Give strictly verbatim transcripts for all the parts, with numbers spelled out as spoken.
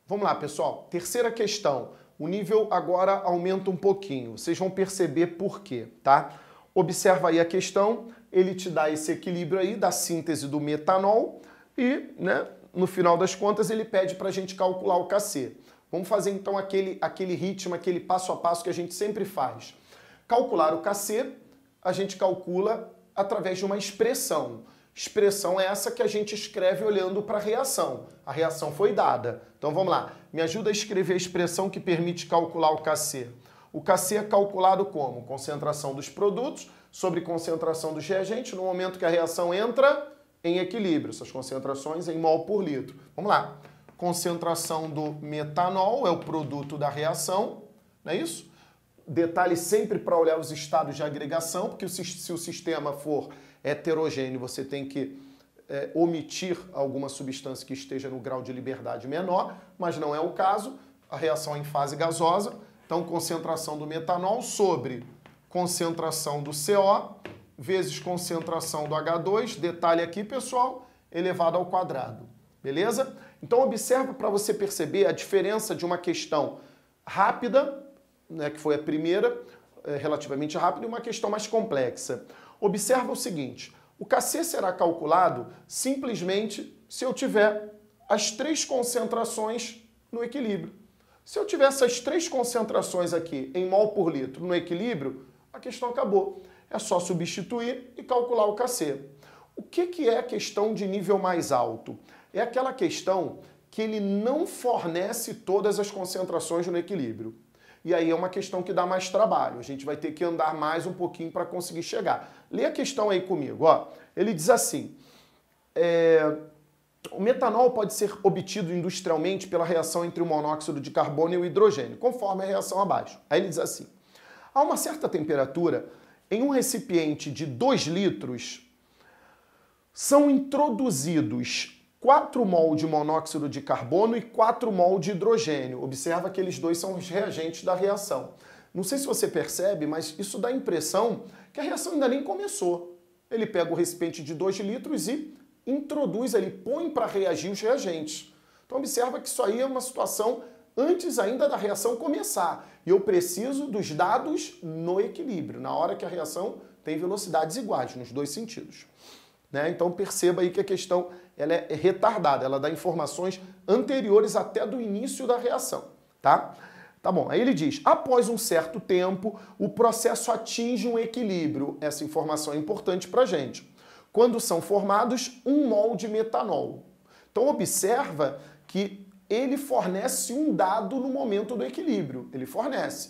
Vamos lá, pessoal. Terceira questão. O nível agora aumenta um pouquinho. Vocês vão perceber por quê, tá? Observa aí a questão. Ele te dá esse equilíbrio aí da síntese do metanol e, né, no final das contas, ele pede para a gente calcular o K C. Vamos fazer então aquele, aquele ritmo, aquele passo a passo que a gente sempre faz. Calcular o K C, a gente calcula através de uma expressão. Expressão é essa que a gente escreve olhando para a reação. A reação foi dada. Então vamos lá. Me ajuda a escrever a expressão que permite calcular o K C. O K C é calculado como? Concentração dos produtos sobre concentração dos reagentes no momento que a reação entra em equilíbrio. Essas concentrações em mol por litro. Vamos lá. Concentração do metanol é o produto da reação, não é isso? Detalhe sempre para olhar os estados de agregação, porque se o sistema for heterogêneo, você tem que é, omitir alguma substância que esteja no grau de liberdade menor, mas não é o caso. A reação é em fase gasosa, então concentração do metanol sobre concentração do C O vezes concentração do H dois, detalhe aqui, pessoal, elevado ao quadrado, beleza? Então observa para você perceber a diferença de uma questão rápida, né, que foi a primeira, é, relativamente rápida, e uma questão mais complexa. Observa o seguinte, o K C será calculado simplesmente se eu tiver as três concentrações no equilíbrio. Se eu tiver essas três concentrações aqui em mol por litro no equilíbrio, a questão acabou. É só substituir e calcular o K C. O que, que é a questão de nível mais alto? É aquela questão que ele não fornece todas as concentrações no equilíbrio. E aí é uma questão que dá mais trabalho. A gente vai ter que andar mais um pouquinho para conseguir chegar. Lê a questão aí comigo. Ó. Ele diz assim, é, o metanol pode ser obtido industrialmente pela reação entre o monóxido de carbono e o hidrogênio, conforme a reação abaixo. Aí ele diz assim, a uma certa temperatura, em um recipiente de dois litros, são introduzidos quatro mol de monóxido de carbono e quatro mol de hidrogênio. Observa que eles dois são os reagentes da reação. Não sei se você percebe, mas isso dá a impressão que a reação ainda nem começou. Ele pega o recipiente de dois litros e introduz, ele põe para reagir os reagentes. Então observa que isso aí é uma situação antes ainda da reação começar. E eu preciso dos dados no equilíbrio, na hora que a reação tem velocidades iguais, nos dois sentidos. Né? Então perceba aí que a questão ela é retardada, ela dá informações anteriores até do início da reação. Tá? Tá bom, aí ele diz, após um certo tempo, o processo atinge um equilíbrio. Essa informação é importante para a gente. Quando são formados um mol de metanol. Então observa que ele fornece um dado no momento do equilíbrio. Ele fornece.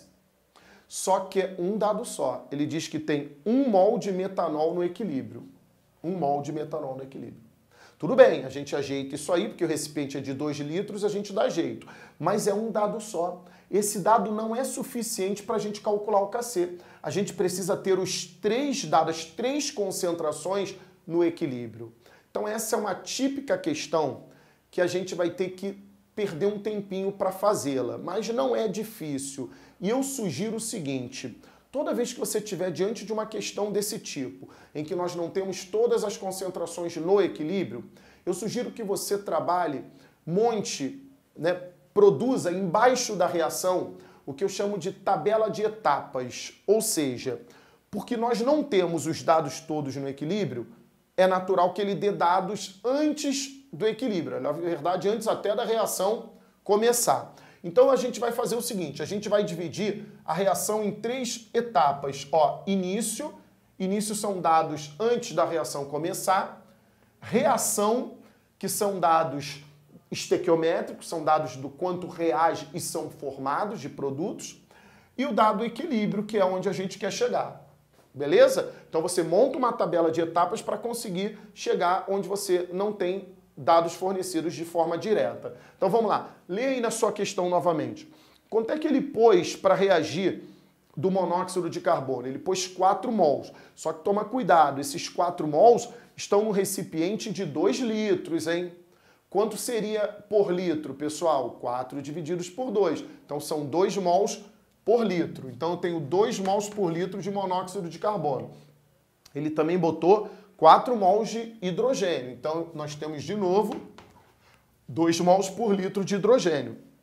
Só que é um dado só. Ele diz que tem um mol de metanol no equilíbrio. Um mol de metanol no equilíbrio. Tudo bem, a gente ajeita isso aí, porque o recipiente é de dois litros, a gente dá jeito. Mas é um dado só. Esse dado não é suficiente para a gente calcular o K C. A gente precisa ter os três dados, as três concentrações no equilíbrio. Então essa é uma típica questão que a gente vai ter que perder um tempinho para fazê-la, mas não é difícil. E eu sugiro o seguinte, toda vez que você estiver diante de uma questão desse tipo, em que nós não temos todas as concentrações no equilíbrio, eu sugiro que você trabalhe, monte, né, produza embaixo da reação o que eu chamo de tabela de etapas. Ou seja, porque nós não temos os dados todos no equilíbrio, é natural que ele dê dados antes do equilíbrio, na verdade, antes até da reação começar. Então a gente vai fazer o seguinte, a gente vai dividir a reação em três etapas. Ó, início, início são dados antes da reação começar, reação, que são dados estequiométricos, são dados do quanto reage e são formados de produtos, e o dado equilíbrio, que é onde a gente quer chegar. Beleza? Então você monta uma tabela de etapas para conseguir chegar onde você não tem dados fornecidos de forma direta. Então vamos lá, lê aí na sua questão novamente. Quanto é que ele pôs para reagir do monóxido de carbono? Ele pôs quatro mols. Só que toma cuidado, esses quatro mols estão no recipiente de dois litros, hein? Quanto seria por litro, pessoal? quatro divididos por dois. Então são dois mols por litro. Então eu tenho dois mols por litro de monóxido de carbono. Ele também botou quatro mols de hidrogênio. Então nós temos de novo dois mols por litro de hidrogênio.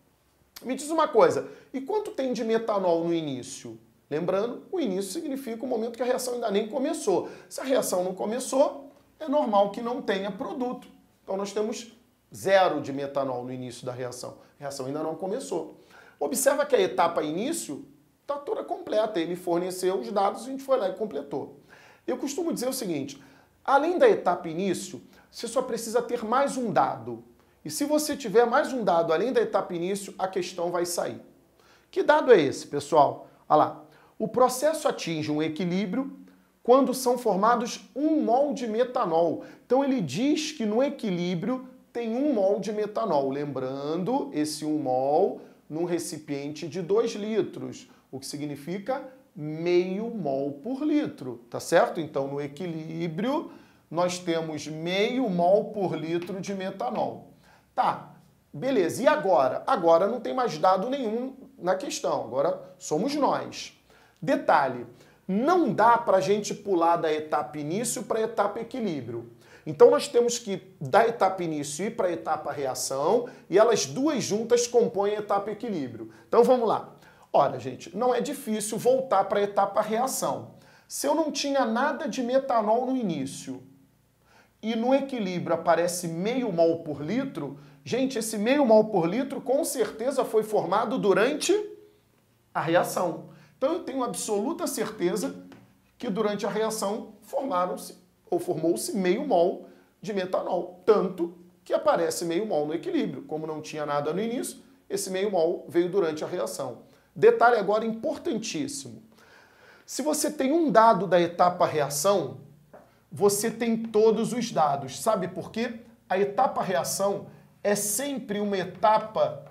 Me diz uma coisa, e quanto tem de metanol no início? Lembrando, o início significa o momento que a reação ainda nem começou. Se a reação não começou, é normal que não tenha produto. Então nós temos zero de metanol no início da reação. A reação ainda não começou. Observa que a etapa início está toda completa. Ele forneceu os dados e a gente foi lá e completou. Eu costumo dizer o seguinte, além da etapa início, você só precisa ter mais um dado. E se você tiver mais um dado além da etapa início, a questão vai sair. Que dado é esse, pessoal? Olha lá. O processo atinge um equilíbrio quando são formados um mol de metanol. Então ele diz que no equilíbrio tem um mol de metanol. Lembrando, esse um mol num recipiente de dois litros, o que significa meio mol por litro, tá certo? Então no equilíbrio nós temos meio mol por litro de metanol. Tá, beleza. E agora? Agora não tem mais dado nenhum na questão. Agora somos nós. Detalhe, não dá para a gente pular da etapa início para a etapa equilíbrio. Então nós temos que da etapa início ir para a etapa reação e elas duas juntas compõem a etapa equilíbrio. Então vamos lá. Ora, gente, não é difícil voltar para a etapa reação. Se eu não tinha nada de metanol no início e no equilíbrio aparece meio mol por litro, gente, esse meio mol por litro com certeza foi formado durante a reação. Então eu tenho absoluta certeza que durante a reação formaram-se ou formou-se meio mol de metanol, tanto que aparece meio mol no equilíbrio. Como não tinha nada no início, esse meio mol veio durante a reação. Detalhe agora importantíssimo. Se você tem um dado da etapa reação, você tem todos os dados. Sabe por quê? A etapa reação é sempre uma etapa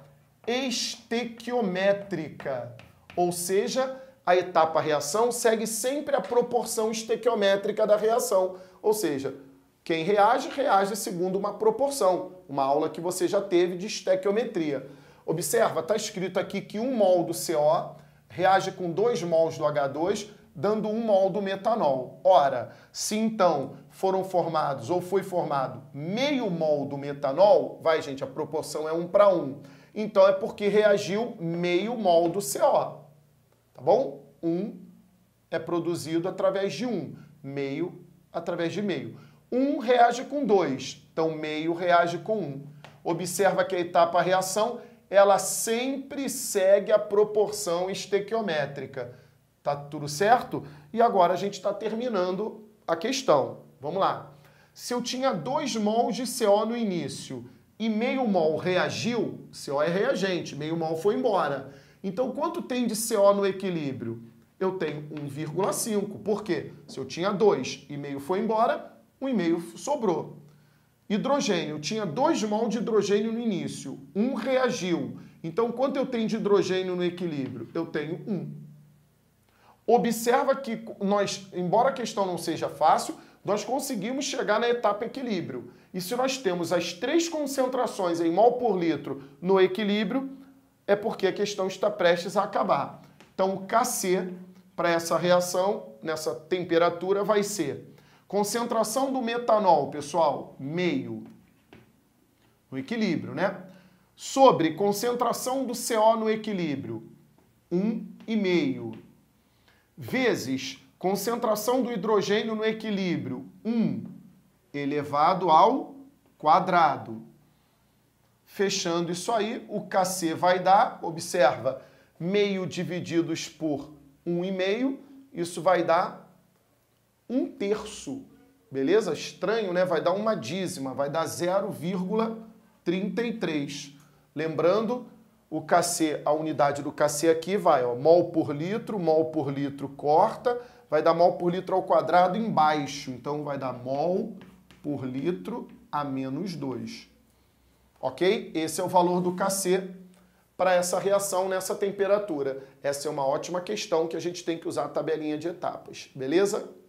estequiométrica, ou seja, a etapa reação segue sempre a proporção estequiométrica da reação, ou seja, quem reage, reage segundo uma proporção, uma aula que você já teve de estequiometria. Observa, está escrito aqui que um mol do C O reage com dois mols do H dois, dando um mol do metanol. Ora, se então foram formados ou foi formado meio mol do metanol, vai, gente, a proporção é um para um. Então é porque reagiu meio mol do C O. Tá bom? Um é produzido através de um, meio através de meio. Um reage com dois, então meio reage com um. Observa que a etapa reação, ela sempre segue a proporção estequiométrica. Tá tudo certo? E agora a gente está terminando a questão. Vamos lá. Se eu tinha dois mols de C O no início e meio mol reagiu, C O é reagente, meio mol foi embora. Então, quanto tem de C O no equilíbrio? Eu tenho um vírgula cinco. Por quê? Se eu tinha dois e meio foi embora, um e meio sobrou. Hidrogênio, eu tinha dois mol de hidrogênio no início, um reagiu. Então, quanto eu tenho de hidrogênio no equilíbrio? Eu tenho um. Observa que nós, embora a questão não seja fácil, nós conseguimos chegar na etapa equilíbrio. E se nós temos as três concentrações em mol por litro no equilíbrio, é porque a questão está prestes a acabar. Então, o K C para essa reação, nessa temperatura, vai ser concentração do metanol, pessoal, meio, no equilíbrio, né? Sobre concentração do C O no equilíbrio, um e meio, vezes concentração do hidrogênio no equilíbrio, um elevado ao quadrado. Fechando isso aí, o K C vai dar, observa, meio divididos por um e meio, isso vai dar um terço, beleza? Estranho, né? Vai dar uma dízima, vai dar zero vírgula trinta e três. Lembrando, o K C, a unidade do K C aqui vai, ó, mol por litro, mol por litro corta, vai dar mol por litro ao quadrado embaixo. Então vai dar mol por litro a menos dois. Ok? Esse é o valor do K C para essa reação nessa temperatura. Essa é uma ótima questão que a gente tem que usar a tabelinha de etapas, beleza?